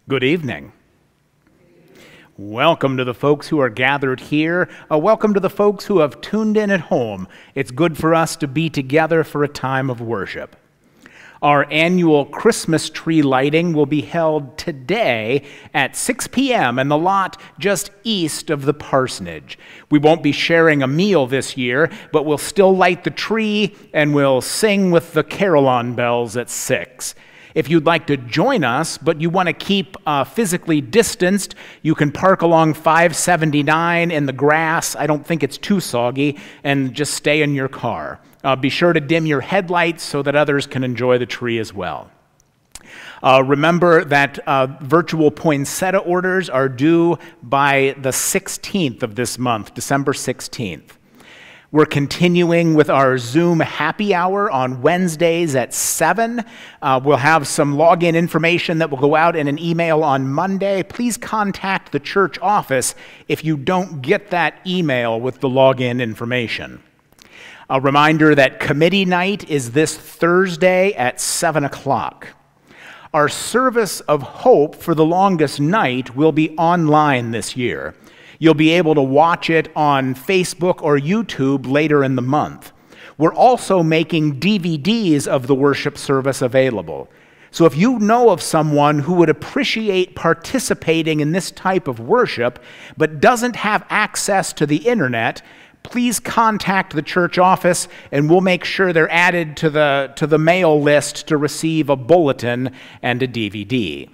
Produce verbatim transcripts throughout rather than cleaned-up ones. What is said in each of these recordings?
Good evening. Welcome to the folks who are gathered here. Uh, welcome to the folks who have tuned in at home. It's good for us to be together for a time of worship. Our annual Christmas tree lighting will be held today at six p m in the lot just east of the parsonage. We won't be sharing a meal this year, but we'll still light the tree and we'll sing with the carillon bells at six. If you'd like to join us, but you want to keep uh, physically distanced, you can park along five seventy-nine in the grass. I don't think it's too soggy, and just stay in your car. Uh, be sure to dim your headlights so that others can enjoy the tree as well. Uh, remember that uh, virtual poinsettia orders are due by the sixteenth of this month, December sixteenth. We're continuing with our Zoom happy hour on Wednesdays at seven. Uh, we'll have some login information that will go out in an email on Monday. Please contact the church office if you don't get that email with the login information. A reminder that committee night is this Thursday at seven o'clock. Our service of hope for the longest night will be online this year. You'll be able to watch it on Facebook or YouTube later in the month. We're also making D V Ds of the worship service available. So if you know of someone who would appreciate participating in this type of worship but doesn't have access to the internet, please contact the church office and we'll make sure they're added to the, to the mail list to receive a bulletin and a D V D.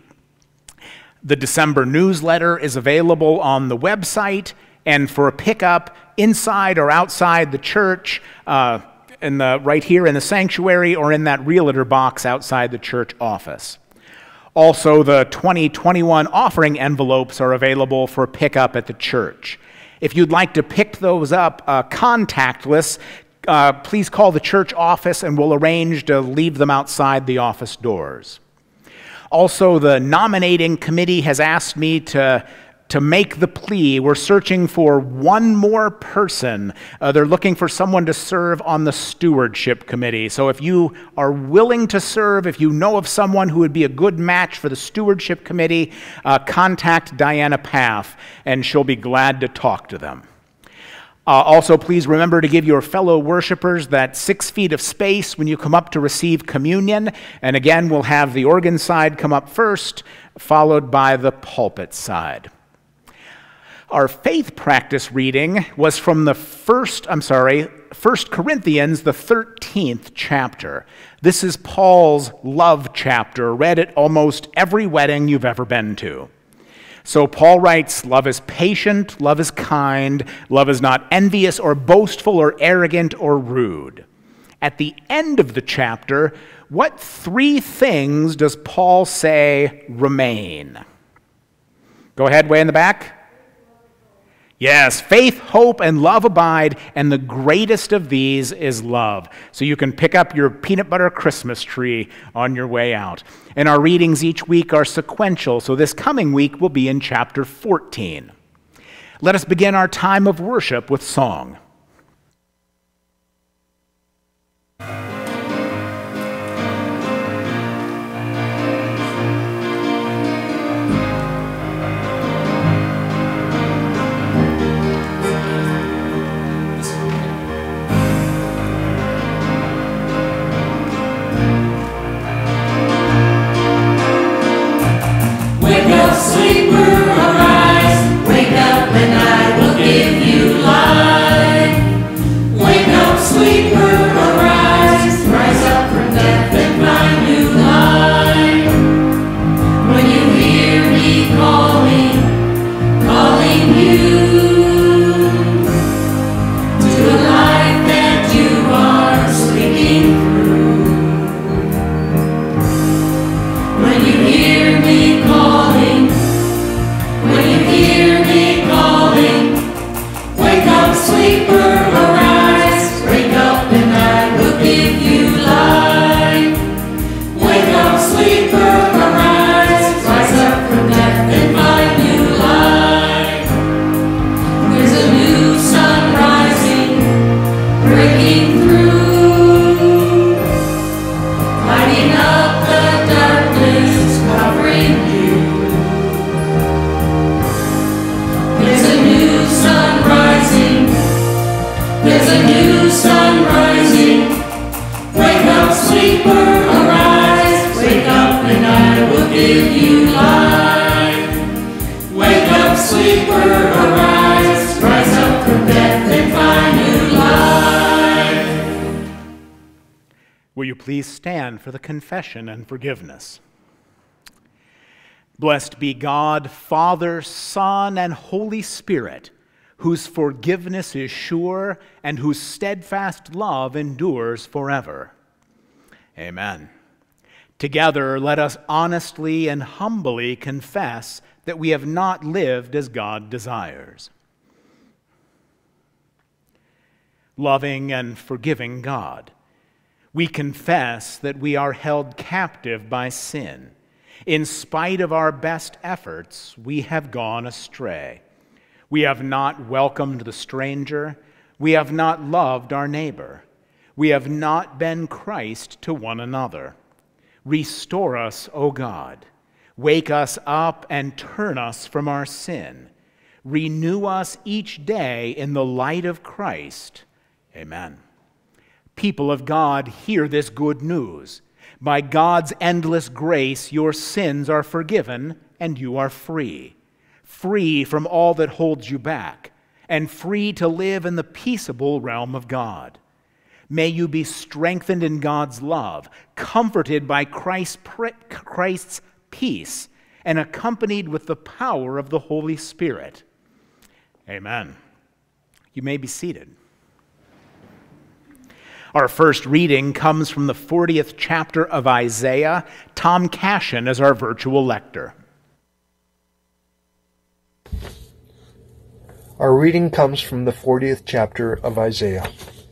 The December newsletter is available on the website, and for a pickup inside or outside the church, uh, in the, right here in the sanctuary or in that realtor box outside the church office. Also, the twenty twenty-one offering envelopes are available for pickup at the church. If you'd like to pick those up uh, contactless, uh, please call the church office and we'll arrange to leave them outside the office doors. Also, the nominating committee has asked me to, to make the plea. We're searching for one more person. Uh, they're looking for someone to serve on the stewardship committee. So if you are willing to serve, if you know of someone who would be a good match for the stewardship committee, uh, contact Diana Paff, and she'll be glad to talk to them. Uh, also, please remember to give your fellow worshipers that six feet of space when you come up to receive communion. And again, we'll have the organ side come up first, followed by the pulpit side. Our faith practice reading was from the first, I'm sorry, First Corinthians, the thirteenth chapter. This is Paul's love chapter, read at almost every wedding you've ever been to. So Paul writes, love is patient, love is kind, love is not envious or boastful or arrogant or rude. At the end of the chapter, what three things does Paul say remain? Go ahead, way in the back. Yes, faith, hope, and love abide, and the greatest of these is love. So you can pick up your peanut butter Christmas tree on your way out. And our readings each week are sequential, so this coming week will be in chapter fourteen. Let us begin our time of worship with song. Sleeper, arise, wake up and I will give you life. Wake up, sleeper, arise, rise up from death and find new life. When you hear me calling, calling you to a life that you are sleeping through. When you hear me calling, when you hear me calling, wake up, sleeper, arise, wake up and I will give you life. Wake up, sleeper, arise, rise up from death and find new life. There's a new sun rising, breaking through, lighting up the darkness, covering you. please stand for the confession and forgiveness? Blessed be God, Father, Son, and Holy Spirit, whose forgiveness is sure and whose steadfast love endures forever. Amen. Together, let us honestly and humbly confess that we have not lived as God desires. Loving and forgiving God, we confess that we are held captive by sin. In spite of our best efforts, we have gone astray. We have not welcomed the stranger. We have not loved our neighbor. We have not been Christ to one another. Restore us, O God. Wake us up and turn us from our sin. Renew us each day in the light of Christ. Amen. People of God, hear this good news. By God's endless grace, your sins are forgiven and you are free. Free from all that holds you back, and free to live in the peaceable realm of God. May you be strengthened in God's love, comforted by Christ's, Christ's peace, and accompanied with the power of the Holy Spirit. Amen. You may be seated. Our first reading comes from the fortieth chapter of Isaiah. Tom Cashin is our virtual lector. Our reading comes from the fortieth chapter of Isaiah.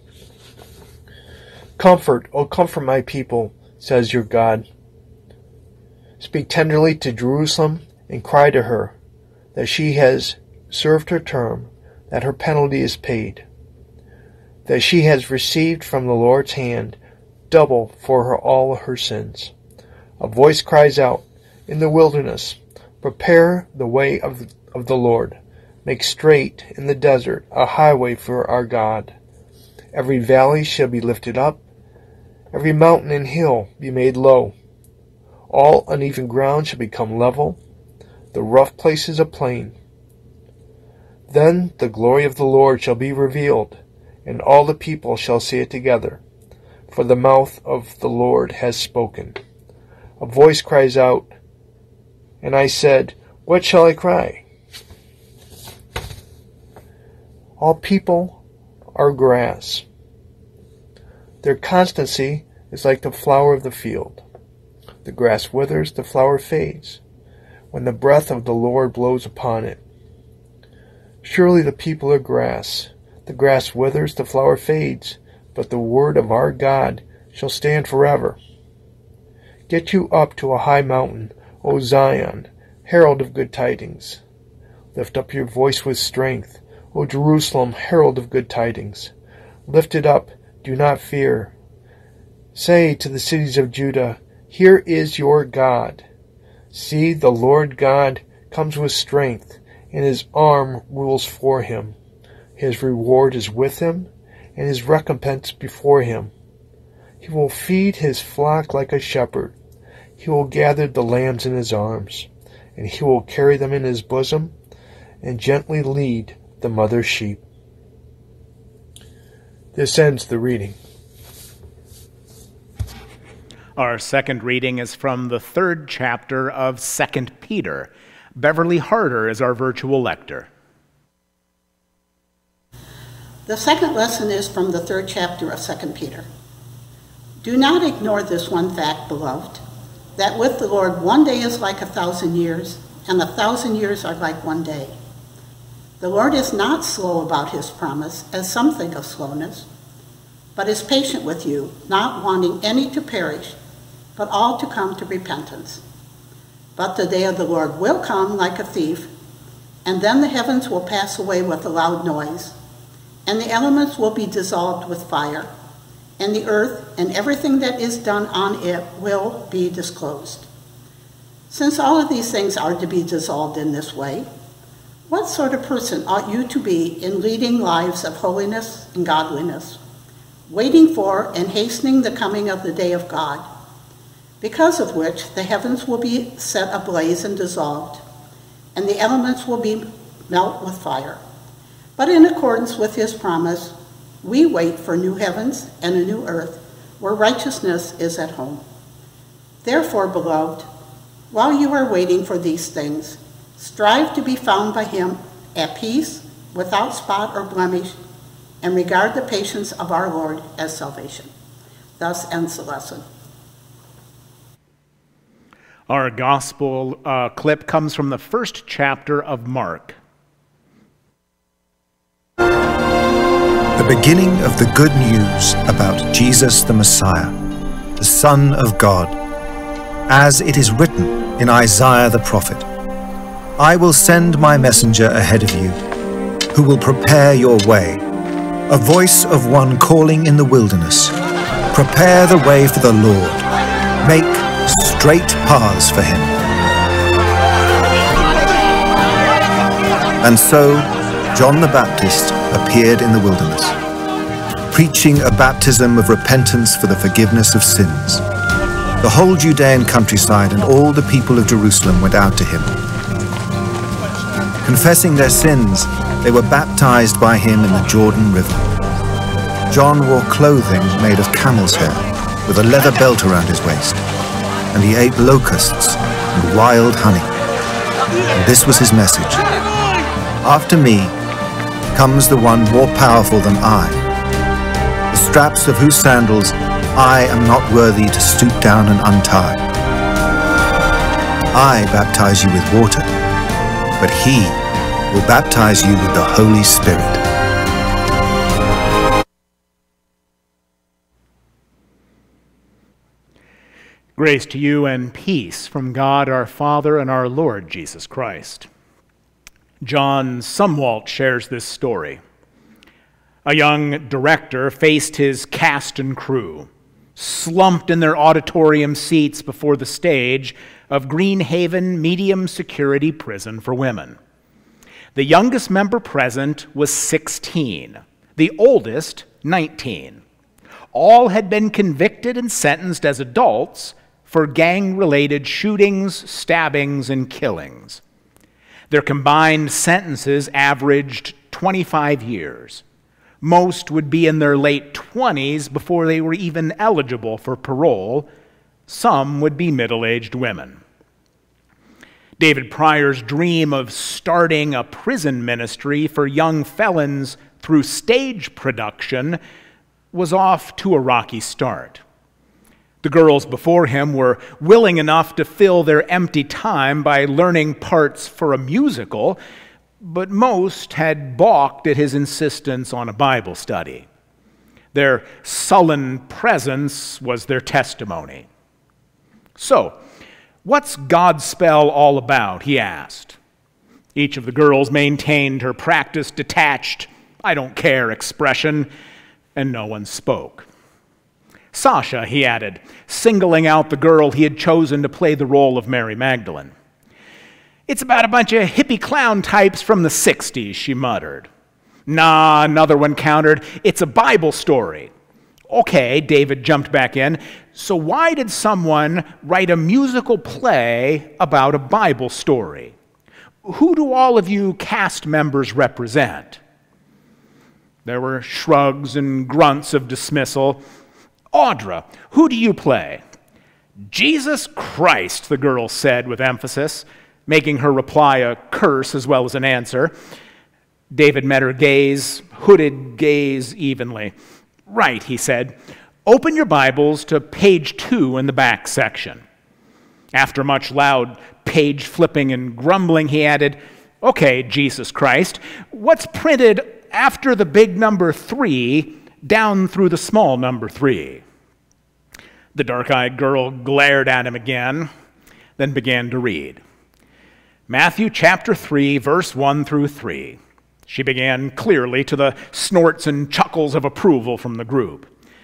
Comfort, O comfort my people, says your God. Speak tenderly to Jerusalem and cry to her that she has served her term, that her penalty is paid, that she has received from the Lord's hand double for her all her sins. A voice cries out in the wilderness, prepare the way of the, of the Lord. Make straight in the desert a highway for our God. Every valley shall be lifted up, every mountain and hill be made low. All uneven ground shall become level, the rough places a plain. Then the glory of the Lord shall be revealed, and all the people shall see it together, for the mouth of the Lord has spoken. A voice cries out, and I said, what shall I cry? All people are grass. Their constancy is like the flower of the field. The grass withers, the flower fades, when the breath of the Lord blows upon it. Surely the people are grass. The grass withers, the flower fades, but the word of our God shall stand forever. Get you up to a high mountain, O Zion, herald of good tidings. Lift up your voice with strength, O Jerusalem, herald of good tidings. Lift it up, do not fear. Say to the cities of Judah, here is your God. See, the Lord God comes with strength, and his arm rules for him. His reward is with him, and his recompense before him. He will feed his flock like a shepherd. He will gather the lambs in his arms, and he will carry them in his bosom, and gently lead the mother sheep. This ends the reading. Our second reading is from the third chapter of Second Peter. Beverly Harder is our virtual lector. The second lesson is from the third chapter of Second Peter. Do not ignore this one fact, beloved, that with the Lord one day is like a thousand years, and a thousand years are like one day. The Lord is not slow about his promise, as some think of slowness, but is patient with you, not wanting any to perish, but all to come to repentance. But the day of the Lord will come like a thief, and then the heavens will pass away with a loud noise, and the elements will be dissolved with fire, and the earth and everything that is done on it will be disclosed. Since all of these things are to be dissolved in this way, what sort of person ought you to be in leading lives of holiness and godliness, waiting for and hastening the coming of the day of God, because of which the heavens will be set ablaze and dissolved, and the elements will be melt with fire. But in accordance with his promise, we wait for new heavens and a new earth, where righteousness is at home. Therefore, beloved, while you are waiting for these things, strive to be found by him at peace, without spot or blemish, and regard the patience of our Lord as salvation. Thus ends the lesson. Our gospel uh, clip comes from the first chapter of Mark. The beginning of the good news about Jesus the Messiah, the Son of God, as it is written in Isaiah the prophet, I will send my messenger ahead of you, who will prepare your way, a voice of one calling in the wilderness, prepare the way for the Lord, make straight paths for him. And so John the Baptist appeared in the wilderness, preaching a baptism of repentance for the forgiveness of sins. The whole Judean countryside and all the people of Jerusalem went out to him. Confessing their sins, they were baptized by him in the Jordan River. John wore clothing made of camel's hair, with a leather belt around his waist, and he ate locusts and wild honey. And this was his message: after me comes the one more powerful than I, the straps of whose sandals I am not worthy to stoop down and untie. I baptize you with water, but he will baptize you with the Holy Spirit. Grace to you and peace from God our Father and our Lord Jesus Christ. John Sumwalt shares this story. A young director faced his cast and crew, slumped in their auditorium seats before the stage of Greenhaven Medium Security Prison for Women. The youngest member present was sixteen, the oldest nineteen. All had been convicted and sentenced as adults for gang-related shootings, stabbings, and killings. Their combined sentences averaged twenty-five years. Most would be in their late twenties before they were even eligible for parole. Some would be middle-aged women. David Pryor's dream of starting a prison ministry for young felons through stage production was off to a rocky start. The girls before him were willing enough to fill their empty time by learning parts for a musical, but most had balked at his insistence on a Bible study. Their sullen presence was their testimony. So, what's Godspell all about? He asked. Each of the girls maintained her practiced, detached, I don't care expression, and no one spoke. Sasha, he added, singling out the girl he had chosen to play the role of Mary Magdalene. It's about a bunch of hippie clown types from the sixties, she muttered. Nah, another one countered, it's a Bible story. Okay, David jumped back in, so why did someone write a musical play about a Bible story? Who do all of you cast members represent? There were shrugs and grunts of dismissal. Audra, who do you play? Jesus Christ, the girl said with emphasis, making her reply a curse as well as an answer. David met her gaze, hooded gaze evenly. Right, he said. Open your Bibles to page two in the back section. After much loud page flipping and grumbling, he added, okay, Jesus Christ, what's printed after the big number three down through the small number three? The dark-eyed girl glared at him again, then began to read. Matthew chapter three, verse one through three. She began clearly, to the snorts and chuckles of approval from the group.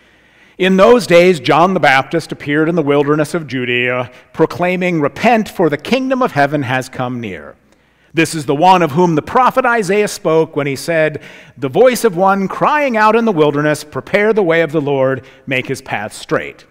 In those days, John the Baptist appeared in the wilderness of Judea, proclaiming, repent, for the kingdom of heaven has come near. This is the one of whom the prophet Isaiah spoke when he said, the voice of one crying out in the wilderness, prepare the way of the Lord, make his path straight.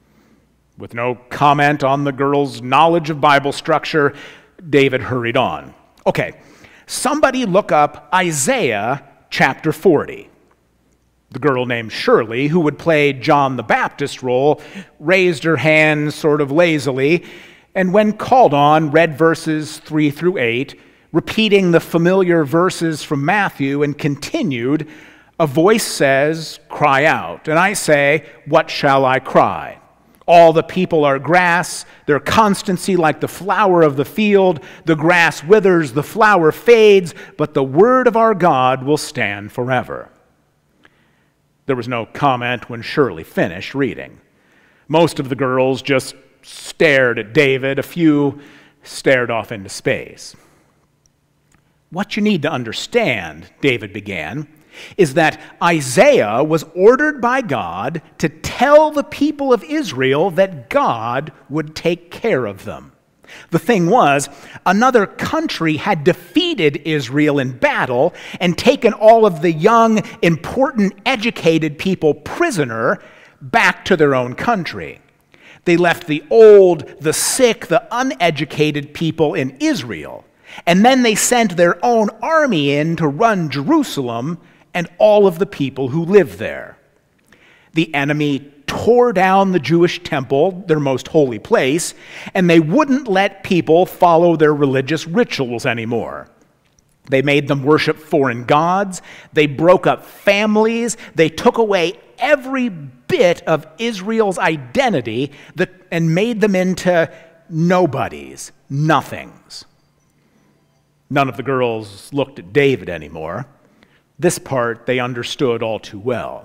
With no comment on the girl's knowledge of Bible structure, David hurried on. Okay, somebody look up Isaiah chapter forty. The girl named Shirley, who would play John the Baptist role, raised her hand sort of lazily, and when called on, read verses three through eight, repeating the familiar verses from Matthew, and continued, "A voice says, 'Cry out.' And I say, 'What shall I cry?' All the people are grass, their constancy like the flower of the field. The grass withers, the flower fades, but the word of our God will stand forever." There was no comment when Shirley finished reading. Most of the girls just stared at David. A few stared off into space. "What you need to understand," David began, "is that Isaiah was ordered by God to tell the people of Israel that God would take care of them. The thing was, another country had defeated Israel in battle and taken all of the young, important, educated people prisoner back to their own country. They left the old, the sick, the uneducated people in Israel, and then they sent their own army in to run Jerusalem and all of the people who lived there. The enemy tore down the Jewish temple, their most holy place, and they wouldn't let people follow their religious rituals anymore. They made them worship foreign gods, they broke up families, they took away every bit of Israel's identity that, and made them into nobodies, nothings. None of the girls looked at David anymore. This part they understood all too well.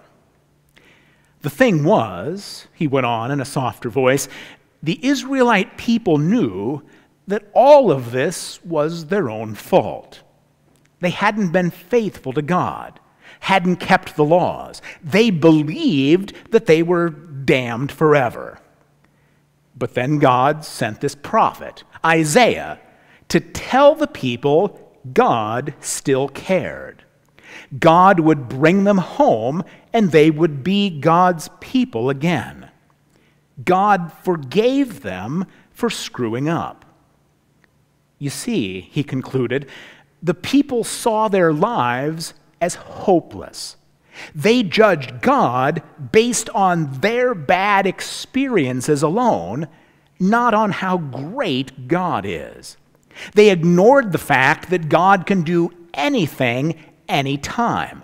"The thing was," he went on in a softer voice, "the Israelite people knew that all of this was their own fault. They hadn't been faithful to God, hadn't kept the laws. They believed that they were damned forever. But then God sent this prophet, Isaiah, to tell the people God still cared. God would bring them home, and they would be God's people again. God forgave them for screwing up. You see," he concluded, "the people saw their lives as hopeless. They judged God based on their bad experiences alone, not on how great God is. They ignored the fact that God can do anything, anytime.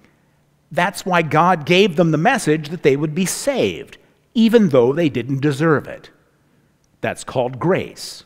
That's why God gave them the message that they would be saved, even though they didn't deserve it. That's called grace."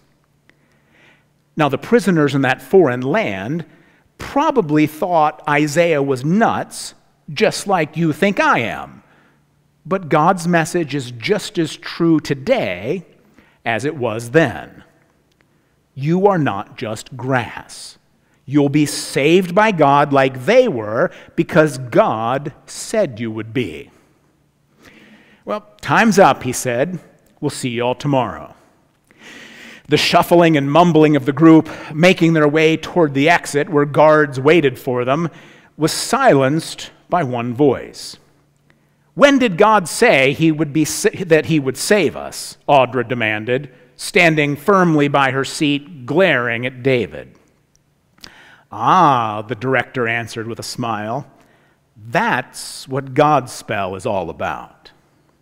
Now, the prisoners in that foreign land probably thought Isaiah was nuts, just like you think I am. But God's message is just as true today as it was then. You are not just grass. You'll be saved by God like they were because God said you would be. "Well, time's up," he said. "We'll see you all tomorrow." The shuffling and mumbling of the group, making their way toward the exit where guards waited for them, was silenced by one voice. "When did God say he would be sa- that he would save us?" Audra demanded, standing firmly by her seat, glaring at David. "Ah," the director answered with a smile, "that's what God's spell is all about."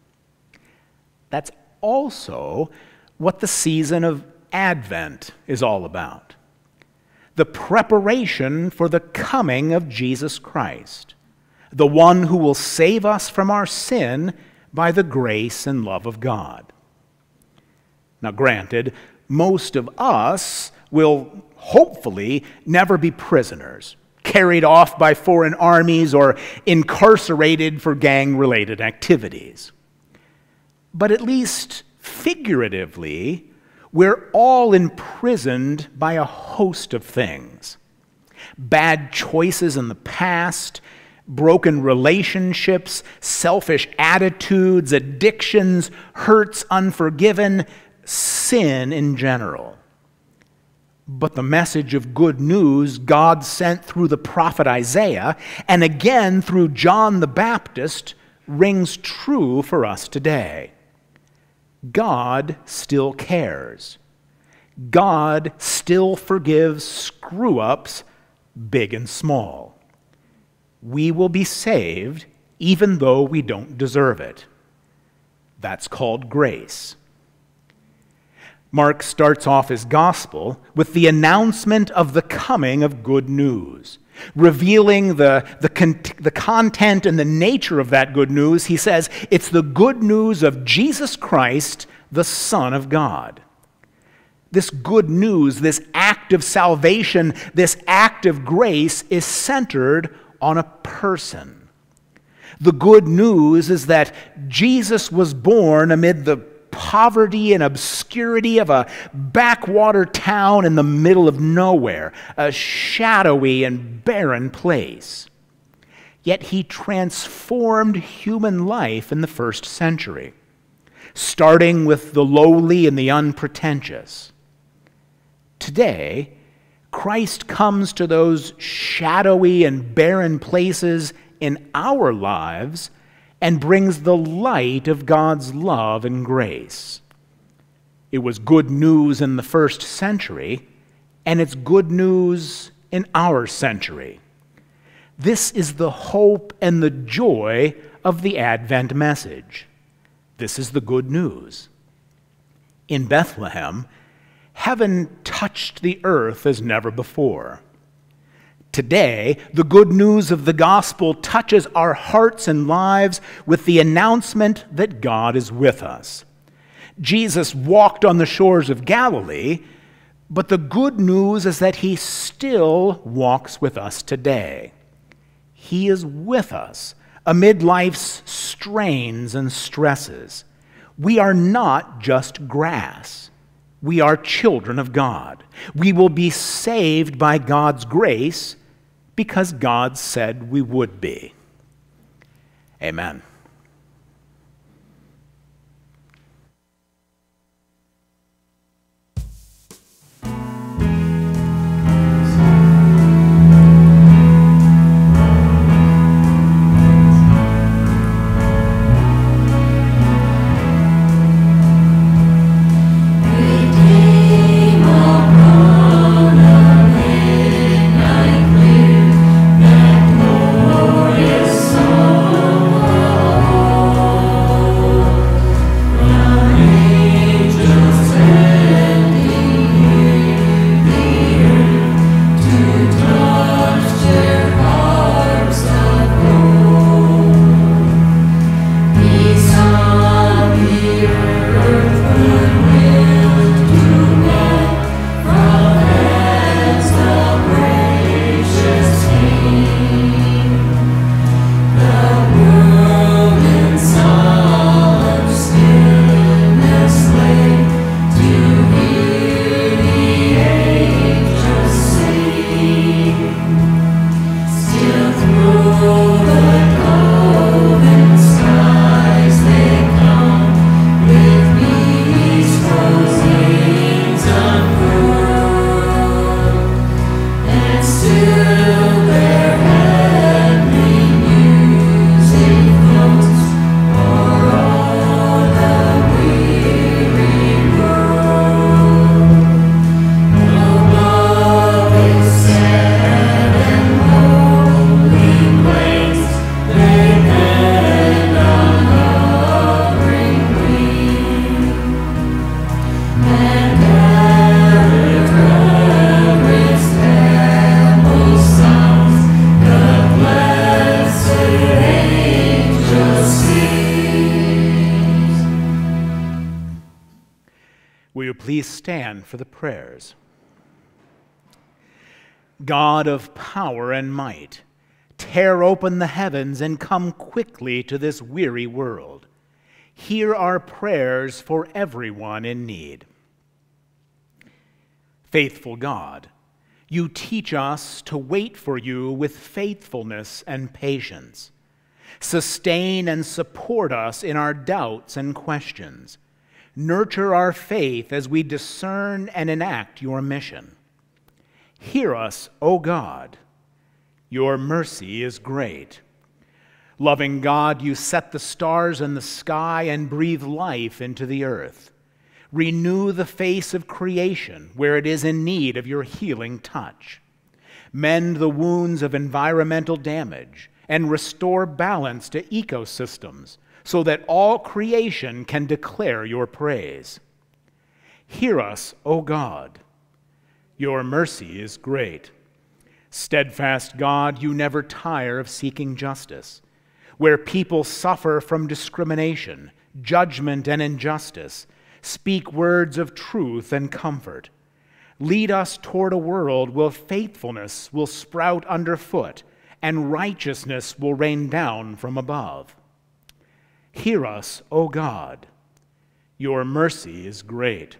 That's also what the season of Advent is all about. The preparation for the coming of Jesus Christ, the one who will save us from our sin by the grace and love of God. Now, granted, most of us will hopefully never be prisoners, carried off by foreign armies, or incarcerated for gang-related activities. But at least figuratively, we're all imprisoned by a host of things. Bad choices in the past, broken relationships, selfish attitudes, addictions, hurts unforgiven, sin in general. But the message of good news God sent through the prophet Isaiah, and again through John the Baptist, rings true for us today. God still cares. God still forgives screw-ups, big and small. We will be saved even though we don't deserve it. That's called grace. Mark starts off his gospel with the announcement of the coming of good news. Revealing the, the, con- the content and the nature of that good news, he says, it's the good news of Jesus Christ, the Son of God. This good news, this act of salvation, this act of grace is centered on a person. The good news is that Jesus was born amid the poverty and obscurity of a backwater town in the middle of nowhere, a shadowy and barren place. Yet he transformed human life in the first century, starting with the lowly and the unpretentious. Today, Christ comes to those shadowy and barren places in our lives and brings the light of God's love and grace. It was good news in the first century, and it's good news in our century. This is the hope and the joy of the Advent message. This is the good news. In Bethlehem, heaven touched the earth as never before. Today, the good news of the gospel touches our hearts and lives with the announcement that God is with us. Jesus walked on the shores of Galilee, but the good news is that he still walks with us today. He is with us amid life's strains and stresses. We are not just grass. We are children of God. We will be saved by God's grace because God said we would be. Amen. Please stand for the prayers. God of power and might, tear open the heavens and come quickly to this weary world. Hear our prayers for everyone in need. Faithful God, you teach us to wait for you with faithfulness and patience. Sustain and support us in our doubts and questions. Nurture our faith as we discern and enact your mission. Hear us, O God. Your mercy is great. Loving God, you set the stars in the sky and breathe life into the earth. Renew the face of creation where it is in need of your healing touch. Mend the wounds of environmental damage and restore balance to ecosystems so that all creation can declare your praise. Hear us, O God. Your mercy is great. Steadfast God, you never tire of seeking justice. Where people suffer from discrimination, judgment, and injustice, speak words of truth and comfort. Lead us toward a world where faithfulness will sprout underfoot and righteousness will rain down from above. Hear us, O God. Your mercy is great.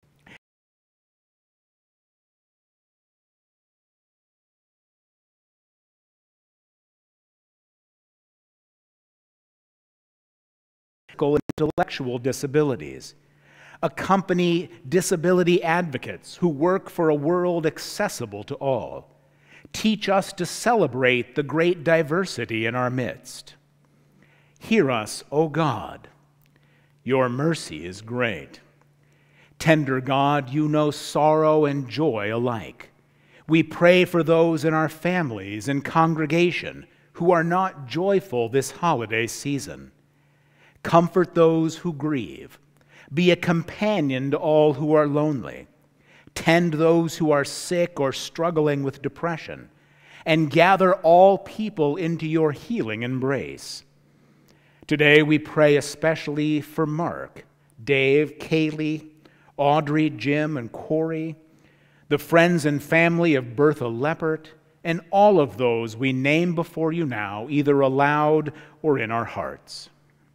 Intellectual disabilities. Accompany disability advocates who work for a world accessible to all. Teach us to celebrate the great diversity in our midst. Hear us, O God. Your mercy is great. Tender God, you know sorrow and joy alike. We pray for those in our families and congregation who are not joyful this holiday season. Comfort those who grieve. Be a companion to all who are lonely. Tend those who are sick or struggling with depression, and gather all people into your healing embrace. Today we pray especially for Mark, Dave, Kaylee, Audrey, Jim, and Corey, the friends and family of Bertha Leppert, and all of those we name before you now, either aloud or in our hearts.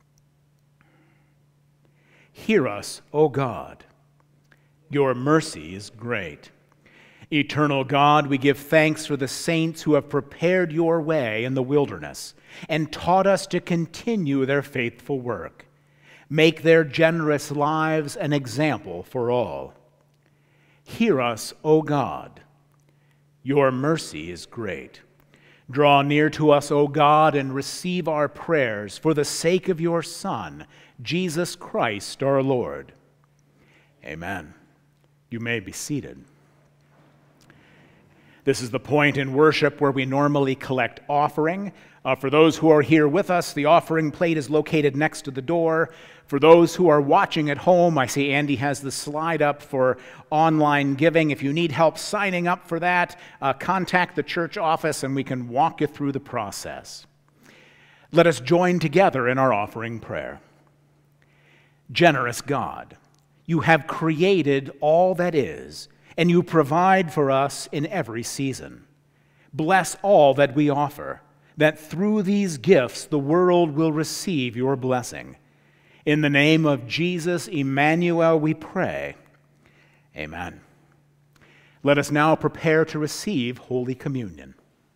Hear us, O God. Your mercy is great. Eternal God, we give thanks for the saints who have prepared your way in the wilderness and taught us to continue their faithful work. Make their generous lives an example for all. Hear us, O God. Your mercy is great. Draw near to us, O God, and receive our prayers for the sake of your Son, Jesus Christ our Lord. Amen. You may be seated. This is the point in worship where we normally collect offering. Uh, for those who are here with us, the offering plate is located next to the door. For those who are watching at home, I see Andy has the slide up for online giving. If you need help signing up for that, uh, contact the church office and we can walk you through the process. Let us join together in our offering prayer. Generous God, you have created all that is, and you provide for us in every season. Bless all that we offer, that through these gifts the world will receive your blessing. In the name of Jesus, Emmanuel, we pray. Amen. Let us now prepare to receive Holy Communion.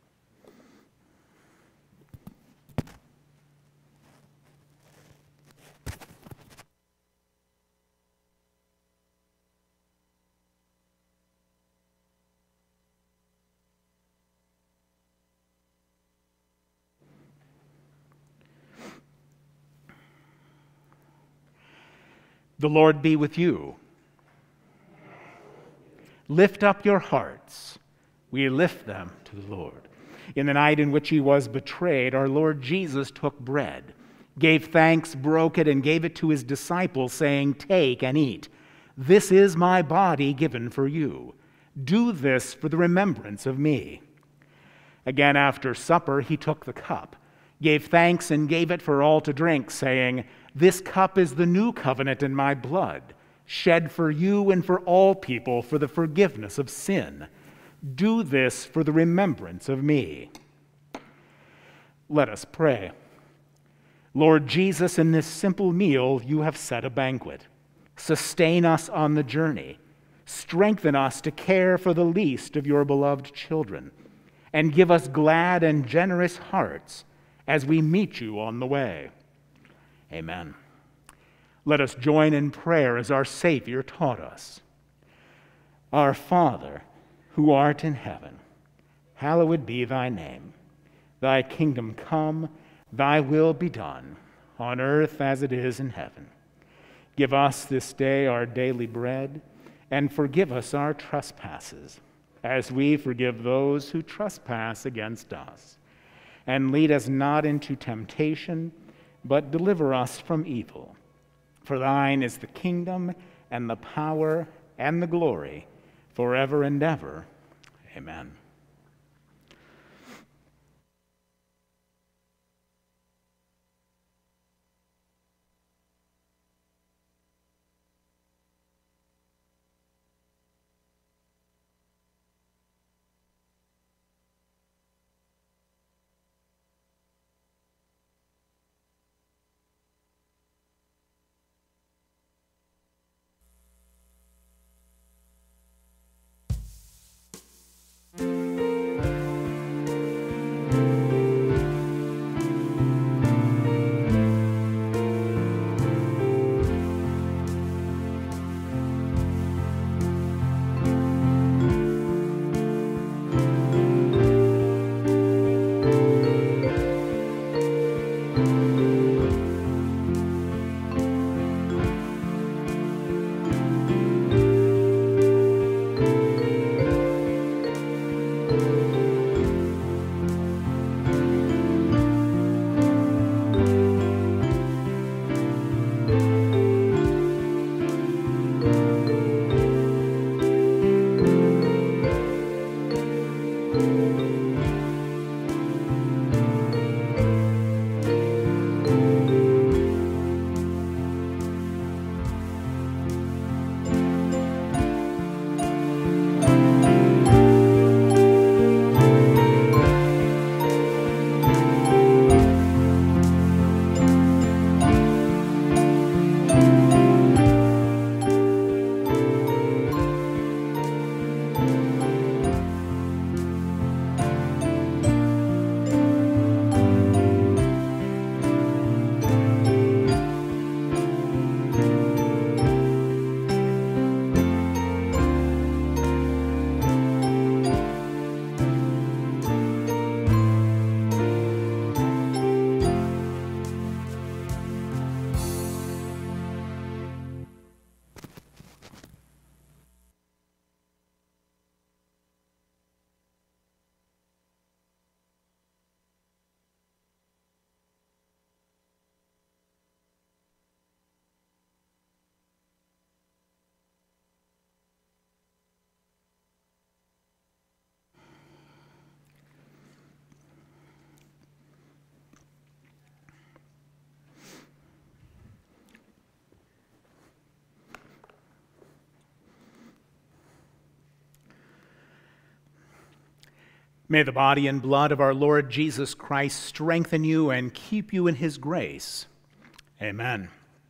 The Lord be with you. Lift up your hearts. We lift them to the Lord. In the night in which he was betrayed, our Lord Jesus took bread, gave thanks, broke it, and gave it to his disciples, saying, "Take and eat. This is my body given for you. Do this for the remembrance of me." Again, after supper, he took the cup, gave thanks, and gave it for all to drink, saying, "This cup is the new covenant in my blood, shed for you and for all people for the forgiveness of sin. Do this for the remembrance of me." Let us pray. Lord Jesus, in this simple meal you have set a banquet. Sustain us on the journey. Strengthen us to care for the least of your beloved children, and give us glad and generous hearts as we meet you on the way. Amen. Let us join in prayer as our Savior taught us. Our Father, who art in heaven, hallowed be thy name. Thy kingdom come, thy will be done, on earth as it is in heaven. Give us this day our daily bread, and forgive us our trespasses, as we forgive those who trespass against us. And lead us not into temptation, but deliver us from evil. For thine is the kingdom, and the power, and the glory, forever and ever. Amen. May the body and blood of our Lord Jesus Christ strengthen you and keep you in his grace. Amen.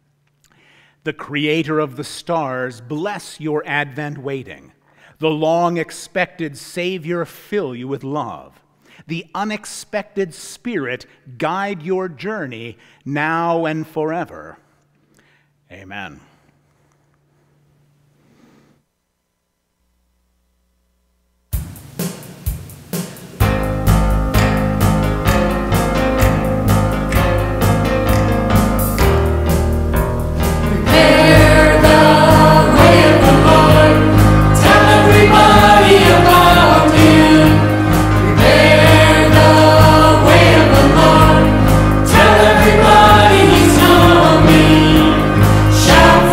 The Creator of the stars bless your Advent waiting. The long-expected Savior fill you with love. The unexpected Spirit guide your journey now and forever. Amen. Shout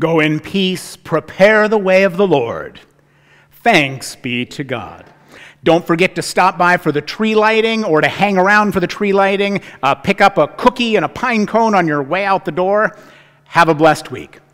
Go in peace, prepare the way of the Lord. Thanks be to God. Don't forget to stop by for the tree lighting or to hang around for the tree lighting. Uh, pick up a cookie and a pine cone on your way out the door. Have a blessed week.